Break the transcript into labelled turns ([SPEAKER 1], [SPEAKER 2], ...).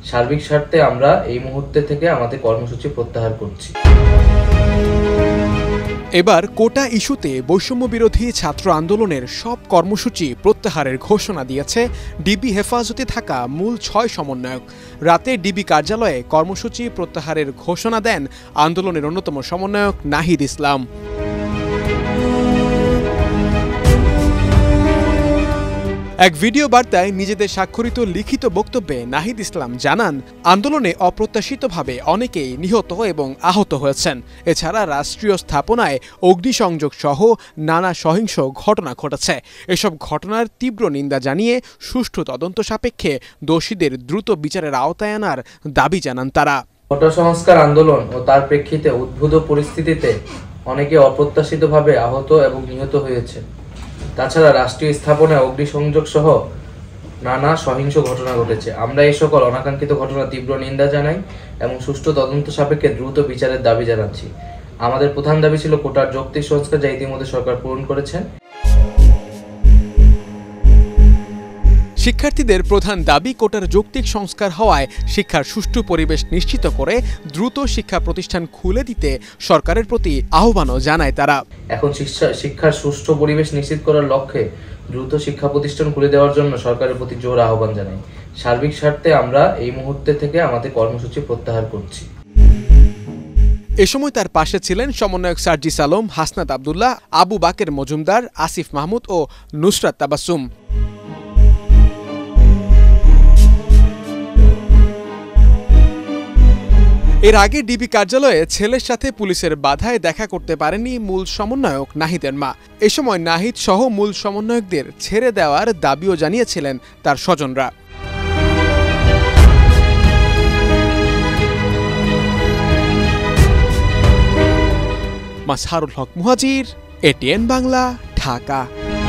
[SPEAKER 1] সার্বিক স্বার্থে আমরা এই মুহূর্তে থেকে আমাদের কর্মসূচি প্রত্যাহার করছি।
[SPEAKER 2] এবার কোটা ইস্যুতে বৈষম্য বিরোধী ছাত্র আন্দোলনের সব কর্মসূচি প্রত্যাহারের ঘোষণা দিয়েছে ডিবি হেফাজতে থাকা মূল ৬ সমন্বয়ক। রাতে ডিবি কার্যালয়ে কর্মসূচি প্রত্যাহারের ঘোষণা দেন আন্দোলনের অন্যতম সমন্বয়ক নাহিদ ইসলাম। এক ভিডিও বার্তায় নিজেদের স্বাক্ষরিত লিখিত বক্তব্যে নাহিদ ইসলাম জানান, আন্দোলনে অপ্রত্যাশিতভাবে অনেকেই নিহত এবং আহত হয়েছেন। এছাড়া রাষ্ট্রীয় স্থাপনায় অগ্নিসংযোগ সহ নানা সহিংস ঘটনা ঘটেছে। এসব ঘটনার তীব্র নিন্দা জানিয়ে সুষ্ঠু তদন্ত সাপেক্ষে দোষীদের দ্রুত বিচারের আওতায় আনার দাবি জানান তারা।
[SPEAKER 1] কোটা সংস্কার আন্দোলন ও তার প্রেক্ষিতে উদ্ভূত পরিস্থিতিতে অনেকে অপ্রত্যাশিতভাবে আহত এবং নিহত হয়েছে। তাছাড়া রাষ্ট্রীয় স্থাপনায় অগ্নিসংযোগ সহ নানা সহিংস ঘটনা ঘটেছে। আমরা এই সকল অনাকাঙ্ক্ষিত ঘটনার তীব্র নিন্দা জানাই এবং সুষ্ঠু তদন্ত সাপেক্ষে দ্রুত বিচারের দাবি জানাচ্ছি। আমাদের প্রধান দাবি ছিল কোটার যৌক্তিক সংস্কার, যা ইতিমধ্যে সরকার পূরণ করেছেন।
[SPEAKER 2] শিক্ষার্থীদের প্রধান দাবি কোটার যৌক্তিক সংস্কার হওয়ায় শিক্ষার সুষ্ঠু পরিবেশ নিশ্চিত করে দ্রুত শিক্ষা প্রতিষ্ঠান খুলে দিতে সরকারের প্রতি আহ্বানও জানায় তারা।
[SPEAKER 1] এখন শিক্ষার সুষ্ঠু পরিবেশ নিশ্চিত করার লক্ষ্যে দ্রুত শিক্ষা প্রতিষ্ঠান খুলে দেওয়ার জন্য সরকারের প্রতি জোর আহ্বান জানাই। সার্বিক স্বার্থে আমরা এই মুহূর্তে থেকে আমাদের কর্মসূচি প্রত্যাহার করছি।
[SPEAKER 2] এ সময় তার পাশে ছিলেন সমন্বয়ক সার্জিস আলম, হাসনাত আবদুল্লাহ, আবু বাকের মজুমদার, আসিফ মাহমুদ ও নুসরাত তাবাসসুম। এর আগে ডিবি কার্যালয়ে ছেলের সাথে পুলিশের বাধায় দেখা করতে পারেনি মূল সমন্বয়ক নাহিদের মা। এ সময় নাহিদ সহ মূল সমন্বয়কদের ছেড়ে দেওয়ার দাবিও জানিয়েছিলেন তার স্বজনরা। মাজহারুল হক মুহাজির, এটিএন বাংলা, ঢাকা।